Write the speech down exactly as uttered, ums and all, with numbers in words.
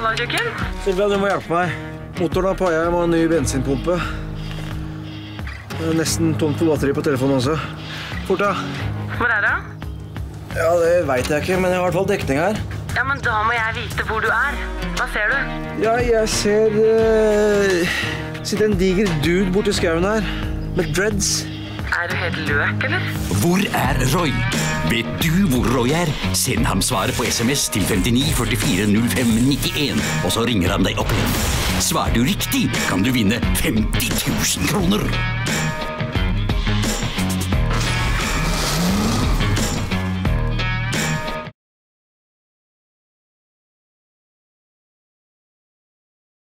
Donald-kjøkken? Silvia, du må hjelpe meg. Motoren har paia, jeg må ha en ny bensinpumpe. Det er nesten tomt for batteri på telefonen også. Fort da. Hvor er det? Ja, det vet jeg ikke, men jeg har i hvert fall dekning her. Ja, men da må jeg vite hvor du er. Hva ser du? Ja, jeg ser... Uh, sitter en diger dude borti skauen her, med dreads. Er du helt løk, eller? Hvor er Roy? Vet du hvor Roy er? Send ham svaret på sms til femtini førtifire null fem nittien, og så ringer han deg opp igjen. Svarer du riktig, kan du vinne femti tusen kroner.